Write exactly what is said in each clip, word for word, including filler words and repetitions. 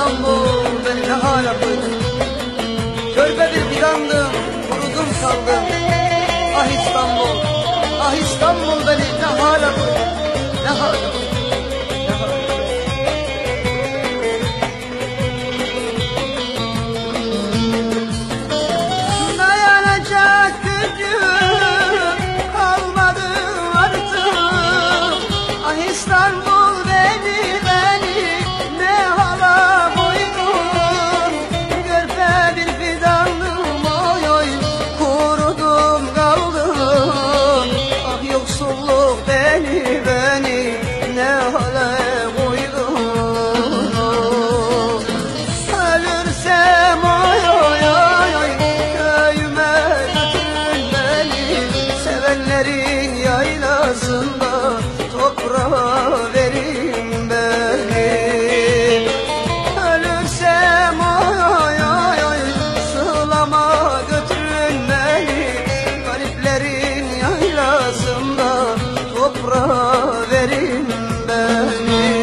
İstanbul beni ne hale koydun. Körpe bir fidandım, kurudum kaldım. Ah İstanbul, ah İstanbul beni ne hale koydun. Ne hale koydun. İstanbul beni beni ne hala koydun. Körpe bir fidandım oy oy, kurudum kaldım. Ah yoksulluk beni beni ne hala koydun. Ölürsem oy oy oy oy, köyüme götürün beni. Sevenlerin yaylasında toprağa verin beni. Ölürsem oy oy oy oy, sığlama götürün beni. Gariplerin yaylasında toprağa verin beni.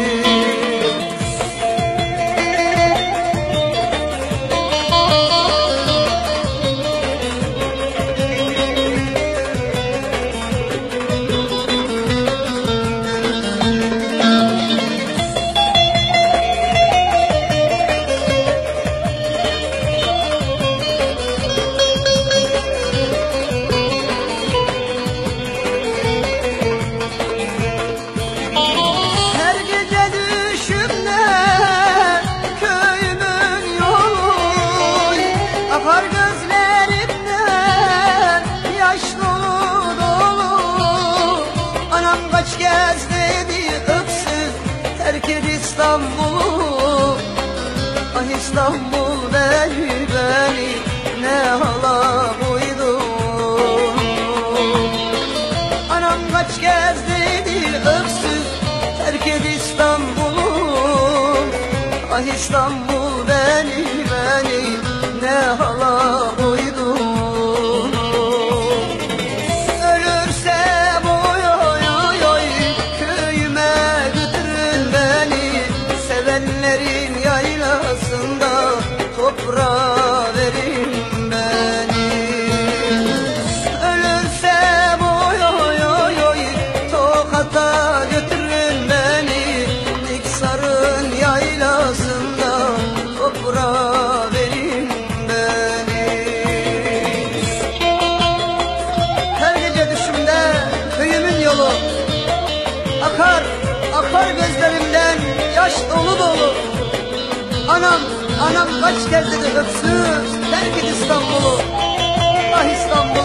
Akar gözlerimden yaş dolu dolu. Anam kaç kez dedi öksüz terk et İstanbul'u. Ah İstanbul beni beni ne hala koydun. Anam kaç kez dedi öksüz terk et İstanbul'u. Ah İstanbul beni beni ne hala koydun. Ölürsem oy oy oy oy, köyüme götürün beni. Sevenlerin yaylasında toprağa verin beni. Ölürsem oy oy oy oy, Tokat'a götürün beni. Niksar'ın yaylasında toprağa verin beni. Her gece düşümde köyümün yolu akar, akar gözlerimden yaş dolu dolu. Anam, anam kaç kez dedi öksüz terk et İstanbul'u. Ah İstanbul.